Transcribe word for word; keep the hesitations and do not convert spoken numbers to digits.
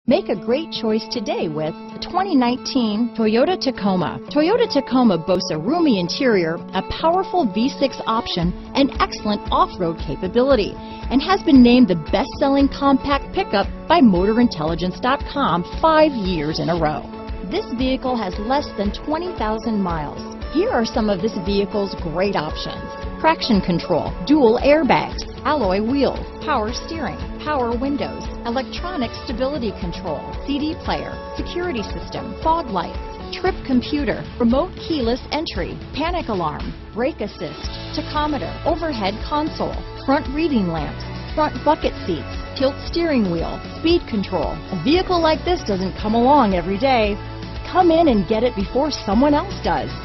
Make a great choice today with the twenty nineteen Toyota Tacoma. Toyota Tacoma boasts a roomy interior, a powerful V six option, and excellent off-road capability, and has been named the best-selling compact pickup by Motor Intelligence dot com five years in a row. This vehicle has less than twenty thousand miles. Here are some of this vehicle's great options: traction control, dual airbags, alloy wheels, power steering, power windows, electronic stability control, C D player, security system, fog lights, trip computer, remote keyless entry, panic alarm, brake assist, tachometer, overhead console, front reading lamps, front bucket seats, tilt steering wheel, speed control. A vehicle like this doesn't come along every day. Come in and get it before someone else does.